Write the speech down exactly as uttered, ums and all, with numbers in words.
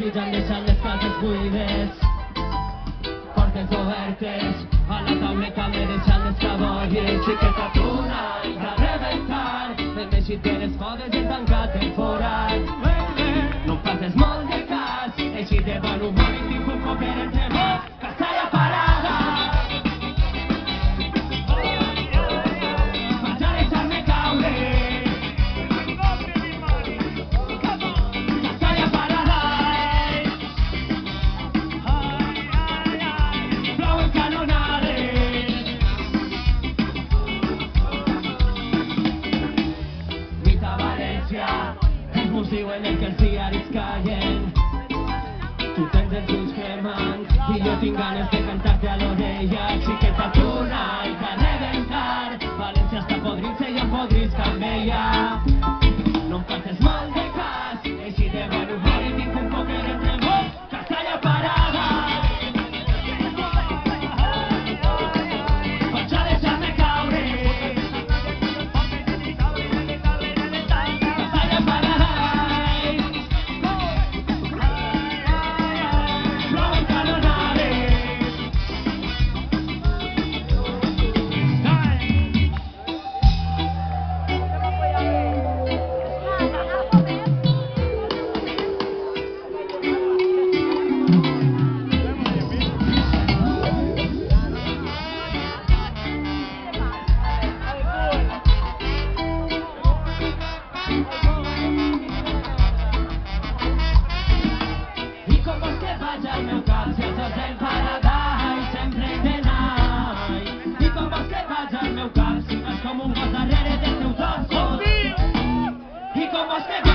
ja han deixat les cases buides, portes obertes, a la tauleta m'he deixat les cabolles. Xiqueta tuna i a rebentar, hem eixit de les fodes i hem tancat el forat. No em facis molt de cas, eixit de bon humor i tinc un poker entre mots, Castalla parada. Vaig a deixar-me caure. Castalla parada. Plouen canonades. Nit a València, ens mos diuen el que els diaris callen. Tu tens els ulls cremant i jo tinc ganes de cantar-te a l'orella. Xiqueta tuna i a rebentar, València està podrint-se i em podrisc amb ella. No em facis molt de cas, així de bon humor i tinc un poker entre mots, Castalla parada. Vaig a deixar-me caure. Castalla parada. Plouen canonades. I com vols que vaig al meu cap si els dos del Paradise sempre de night? I com vols que vaig al meu cap si vas com un gos darrere dels teus ossos? I com vols que